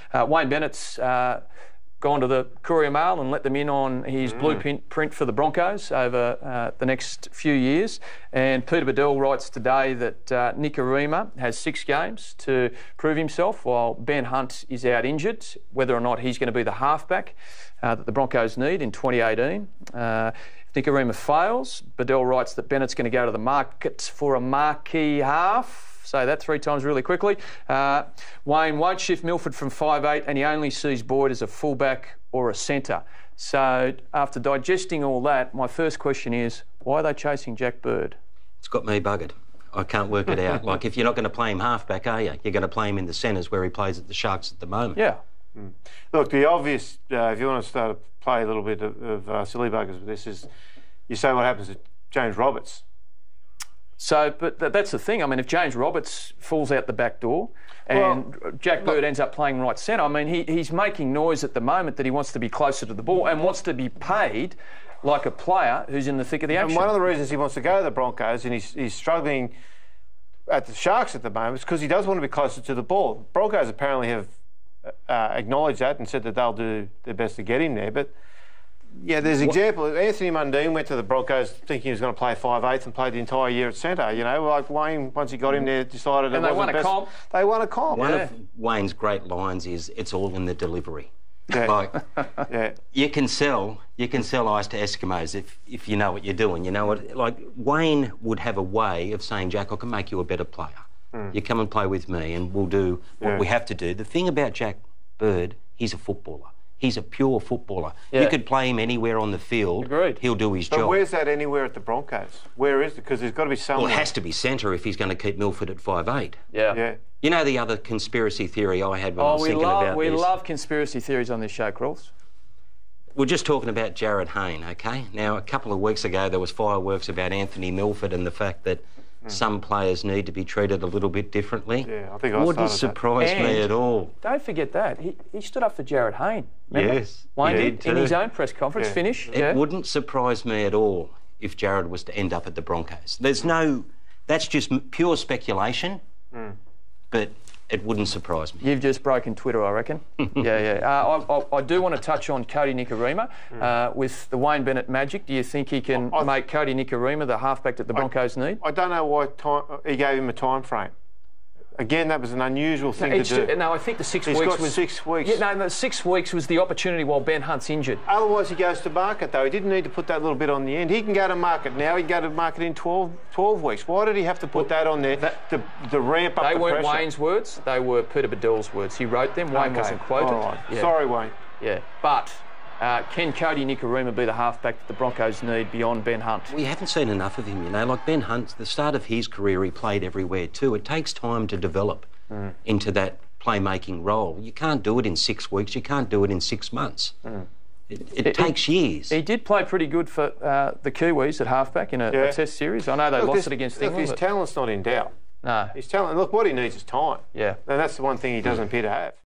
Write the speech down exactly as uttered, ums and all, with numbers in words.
Uh, Wayne Bennett's uh, gone to the Courier Mail and let them in on his mm. blueprint for the Broncos over uh, the next few years. And Peter Badel writes today that uh, Nikorima has six games to prove himself while Ben Hunt is out injured, whether or not he's going to be the halfback uh, that the Broncos need in twenty eighteen. Uh, if Nikorima fails, Badel writes that Bennett's going to go to the market for a marquee half. Say that three times really quickly. Uh, Wayne won't shift Milford from five eight and he only sees Boyd as a fullback or a centre. So after digesting all that, my first question is, why are they chasing Jack Bird? It's got me buggered. I can't work it out. Like, if you're not going to play him halfback, are you? You're going to play him in the centres where he plays at the Sharks at the moment. Yeah. Mm. Look, the obvious, uh, if you want to start to play a little bit of, of uh, silly buggers with this, is you say what happens to James Roberts. So, but th that's the thing. I mean, if James Roberts falls out the back door and well, Jack Bird look, ends up playing right centre, I mean, he, he's making noise at the moment that he wants to be closer to the ball and wants to be paid like a player who's in the thick of the action. And one of the reasons he wants to go to the Broncos and he's, he's struggling at the Sharks at the moment is because he does want to be closer to the ball. Broncos apparently have uh, acknowledged that and said that they'll do their best to get him there, but yeah, there's an example. Anthony Mundine went to the Broncos thinking he was going to play five eighths and played the entire year at centre. You know, like Wayne, once he got him there, decided and it they wasn't won a best. comp. They won a comp. One yeah. of Wayne's great lines is, "It's all in the delivery." Yeah. Like, yeah. you can sell, you can sell ice to Eskimos if if you know what you're doing. You know what? Like, Wayne would have a way of saying, "Jack, I can make you a better player. Mm. You come and play with me, and we'll do what yeah. we have to do." The thing about Jack Bird, he's a footballer. He's a pure footballer. Yeah. You could play him anywhere on the field. Agreed. He'll do his but job. But where's that anywhere at the Broncos? Where is it? Because there's got to be somewhere. Well, it has to be centre if he's going to keep Milford at five eight. Yeah. yeah. You know the other conspiracy theory I had when oh, I was we thinking love, about we this? We love conspiracy theories on this show, Crawls. We're just talking about Jarryd Hayne, OK? Now, a couple of weeks ago, there was fireworks about Anthony Milford and the fact that mm. some players need to be treated a little bit differently. Yeah, I think I Wouldn't surprise that. me at all. Don't forget that. He, he stood up for Jarryd Hayne. Remember? Yes, Wayne he did, did too. in his own press conference yeah. finish. It yeah. wouldn't surprise me at all if Jarryd was to end up at the Broncos. There's no... That's just pure speculation, mm. but it wouldn't surprise me. You've just broken Twitter, I reckon. yeah, yeah. Uh, I, I, I do want to touch on Kodi Nikorima. Mm. Uh, with the Wayne Bennett magic, do you think he can I, make Kodi Nikorima the halfback that the Broncos I, need? I don't know why time, he gave him a time frame. Again, that was an unusual thing no, to do. No, I think the six He's weeks got was... six weeks. Yeah, no, the six weeks was the opportunity while Ben Hunt's injured. Otherwise, he goes to market, though. He didn't need to put that little bit on the end. He can go to market now. He can go to market in twelve, twelve weeks. Why did he have to put well, that on there that, to, to ramp up the pressure? They weren't Wayne's words. They were Peter Badel's words. He wrote them. Wayne okay. wasn't quoted. All right. Yeah. Sorry, Wayne. Yeah, but... Uh, can Kodi Nikorima be the halfback that the Broncos need beyond Ben Hunt? We haven't seen enough of him, you know. Like Ben Hunt, the start of his career, he played everywhere too. It takes time to develop mm. into that playmaking role. You can't do it in six weeks. You can't do it in six months. Mm. It, it, it takes he, years. He did play pretty good for uh, the Kiwis at halfback in a, yeah. a Test series. I know they look, lost it against look, England. His talent's not in doubt. No. His talent. Look, what he needs is time. Yeah. And that's the one thing he doesn't appear to have.